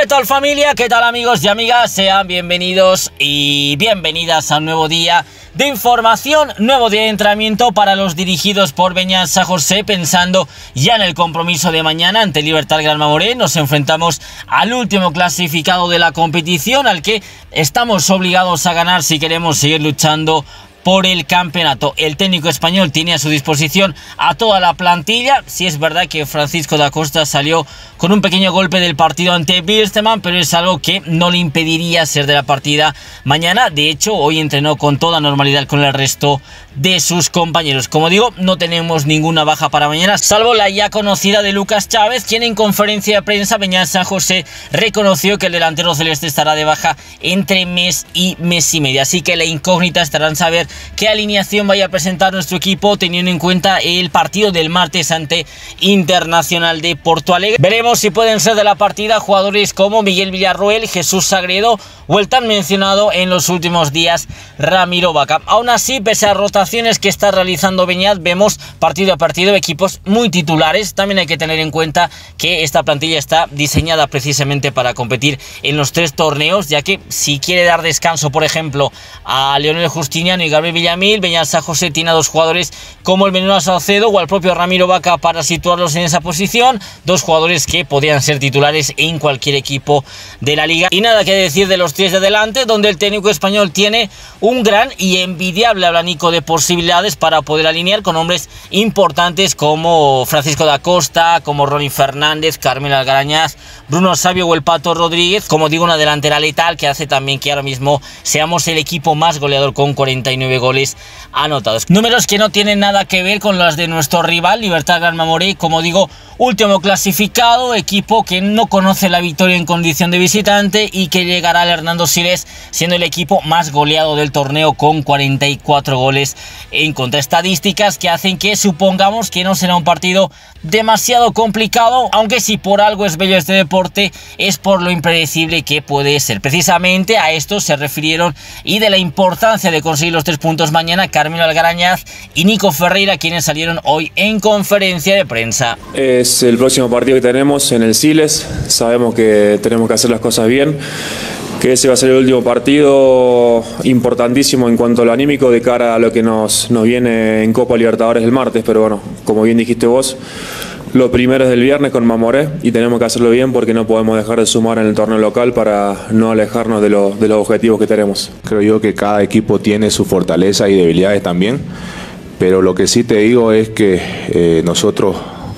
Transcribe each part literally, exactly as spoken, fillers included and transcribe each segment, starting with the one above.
tal familia? ¿Qué tal amigos y amigas? Sean bienvenidos y bienvenidas a un nuevo día de información, nuevo día de entrenamiento para los dirigidos por Beñat San José, pensando ya en el compromiso de mañana ante Libertad Gran Mamoré. Nos enfrentamos al último clasificado de la competición, al que estamos obligados a ganar si queremos seguir luchando por el campeonato. El técnico español tiene a su disposición a toda la plantilla. Sí es verdad que Francisco da Costa salió con un pequeño golpe del partido ante Wilstermann, pero es algo que no le impediría ser de la partida mañana. De hecho, hoy entrenó con toda normalidad con el resto de sus compañeros. Como digo, no tenemos ninguna baja para mañana, salvo la ya conocida de Lucas Chávez, quien en conferencia de prensa Beñat San José reconoció que el delantero celeste estará de baja entre mes y mes y medio. Así que la incógnita estará en saber qué alineación vaya a presentar nuestro equipo, teniendo en cuenta el partido del martes ante Internacional de Porto Alegre. Veremos si pueden ser de la partida jugadores como Miguel Villarroel, Jesús Sagredo o el tan mencionado en los últimos días Ramiro Vaca. Aún así, pese a rotaciones que está realizando Beñat, vemos partido a partido equipos muy titulares. También hay que tener en cuenta que esta plantilla está diseñada precisamente para competir en los tres torneos, ya que si quiere dar descanso, por ejemplo, a Leonel Justiniano y Gabriel Villamil, Beñat San José tiene a dos jugadores como el Menino Salcedo o al propio Ramiro Vaca para situarlos en esa posición, dos jugadores que podrían ser titulares en cualquier equipo de la liga. Y nada que decir de los tres de adelante, donde el técnico español tiene un gran y envidiable abanico de posibilidades para poder alinear con hombres importantes como Francisco da Costa, como Ronnie Fernández, Carmelo Algarañaz, Bruno Sabio o el Pato Rodríguez. Como digo, una delantera letal que hace también que ahora mismo seamos el equipo más goleador con cuarenta y nueve goles anotados. Números que no tienen nada que ver con las de nuestro rival Libertad Gran Mamoré, como digo, último clasificado, equipo que no conoce la victoria en condición de visitante y que llegará al Hernando Siles siendo el equipo más goleado del torneo con cuarenta y cuatro goles en contra. Estadísticas que hacen que supongamos que no será un partido demasiado complicado, aunque si por algo es bello este deporte es por lo impredecible que puede ser. Precisamente a esto se refirieron y de la importancia de conseguir los tres puntos mañana Carmelo Algarañaz y Nico Ferreira, quienes salieron hoy en conferencia de prensa. Es el próximo partido que tenemos en el Siles. Sabemos que tenemos que hacer las cosas bien, que ese va a ser el último partido importantísimo en cuanto a lo anímico de cara a lo que nos, nos viene en Copa Libertadores el martes. Pero bueno, como bien dijiste vos, lo primero es del viernes con Mamoré y tenemos que hacerlo bien porque no podemos dejar de sumar en el torneo local para no alejarnos de, lo, de los objetivos que tenemos. Creo yo que cada equipo tiene su fortaleza y debilidades también, pero lo que sí te digo es que eh, nosotros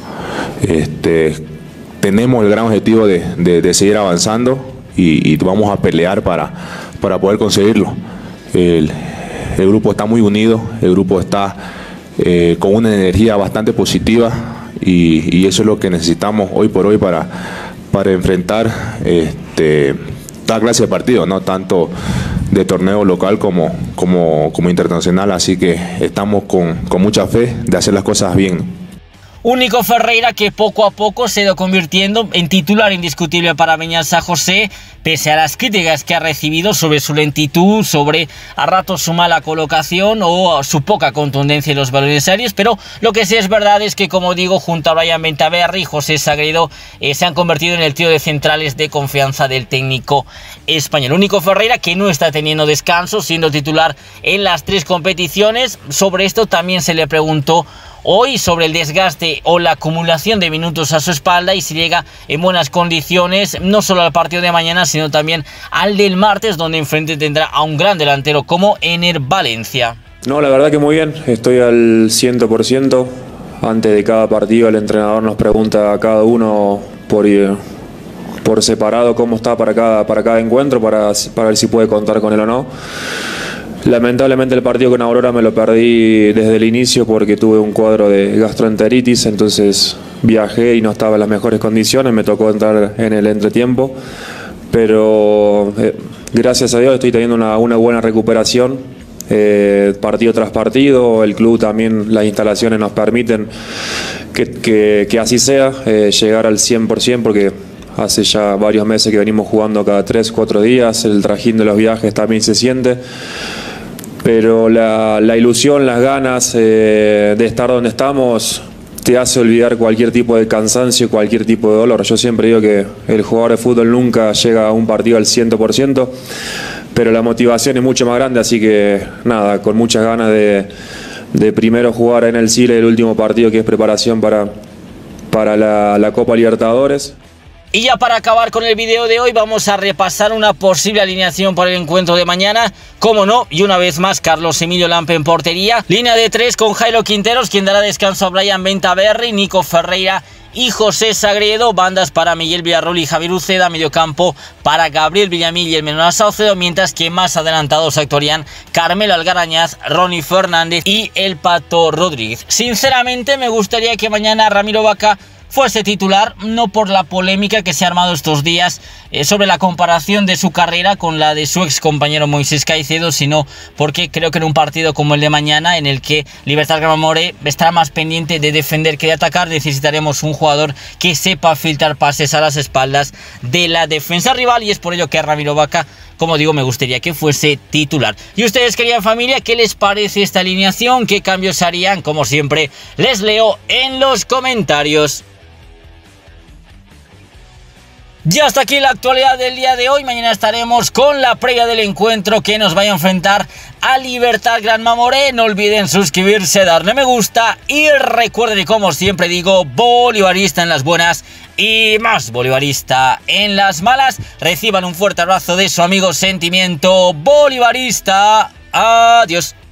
este, tenemos el gran objetivo de, de, de seguir avanzando y, y vamos a pelear para, para poder conseguirlo. El, el grupo está muy unido, el grupo está eh, con una energía bastante positiva y, y eso es lo que necesitamos hoy por hoy para, para enfrentar este, toda clase de partidos, no tanto de torneo local como, como, como internacional, así que estamos con, con mucha fe de hacer las cosas bien. Un Nico Ferreira que poco a poco se ha ido convirtiendo en titular indiscutible para Beñat San José, pese a las críticas que ha recibido sobre su lentitud, sobre a ratos su mala colocación o su poca contundencia en los balones aéreos. Pero lo que sí es verdad es que, como digo, junto a Brian Ventaverri y José Sagredo eh, se han convertido en el trío de centrales de confianza del técnico español. Un Nico Ferreira que no está teniendo descanso, siendo titular en las tres competiciones. Sobre esto también se le preguntó hoy sobre el desgaste o la acumulación de minutos a su espalda y si llega en buenas condiciones no solo al partido de mañana sino también al del martes, donde enfrente tendrá a un gran delantero como Ener Valencia. No, la verdad que muy bien, estoy al cien por ciento. Antes de cada partido el entrenador nos pregunta a cada uno por, por separado cómo está para cada, para cada encuentro, para, para ver si puede contar con él o no. Lamentablemente el partido con Aurora me lo perdí desde el inicio porque tuve un cuadro de gastroenteritis, entonces viajé y no estaba en las mejores condiciones, me tocó entrar en el entretiempo, pero eh, gracias a Dios estoy teniendo una, una buena recuperación, eh, partido tras partido. El club también, las instalaciones nos permiten que, que, que así sea, eh, llegar al cien por ciento porque hace ya varios meses que venimos jugando cada tres, cuatro días, el trajín de los viajes también se siente. Pero la, la ilusión, las ganas eh, de estar donde estamos te hace olvidar cualquier tipo de cansancio, cualquier tipo de dolor. Yo siempre digo que el jugador de fútbol nunca llega a un partido al cien por ciento, pero la motivación es mucho más grande, así que nada, con muchas ganas de, de primero jugar en el Chile el último partido, que es preparación para, para la, la Copa Libertadores. Y ya para acabar con el video de hoy, vamos a repasar una posible alineación para el encuentro de mañana. Como no, y una vez más, Carlos Emilio Lampe en portería. Línea de tres con Jairo Quinteros, quien dará descanso a Brian Ventaverri, Nico Ferreira y José Sagredo. Bandas para Miguel Villarroel y Javier Uceda. Mediocampo para Gabriel Villamil y el Menor Saucedo. Mientras que más adelantados actuarían Carmelo Algarañaz, Ronnie Fernández y el Pato Rodríguez. Sinceramente, me gustaría que mañana Ramiro Vaca fuese titular, no por la polémica que se ha armado estos días eh, sobre la comparación de su carrera con la de su ex compañero Moisés Caicedo, sino porque creo que en un partido como el de mañana, en el que Libertad Gran Mamoré estará más pendiente de defender que de atacar, necesitaremos un jugador que sepa filtrar pases a las espaldas de la defensa rival, y es por ello que a Ramiro Vaca, como digo, me gustaría que fuese titular. Y ustedes, querida familia, ¿qué les parece esta alineación? ¿Qué cambios harían? Como siempre, les leo en los comentarios. Ya hasta aquí la actualidad del día de hoy. Mañana estaremos con la previa del encuentro que nos vaya a enfrentar a Libertad Gran Mamoré. No olviden suscribirse, darle me gusta y recuerden, como siempre digo, bolivarista en las buenas y más bolivarista en las malas. Reciban un fuerte abrazo de su amigo Sentimiento Bolivarista. Adiós.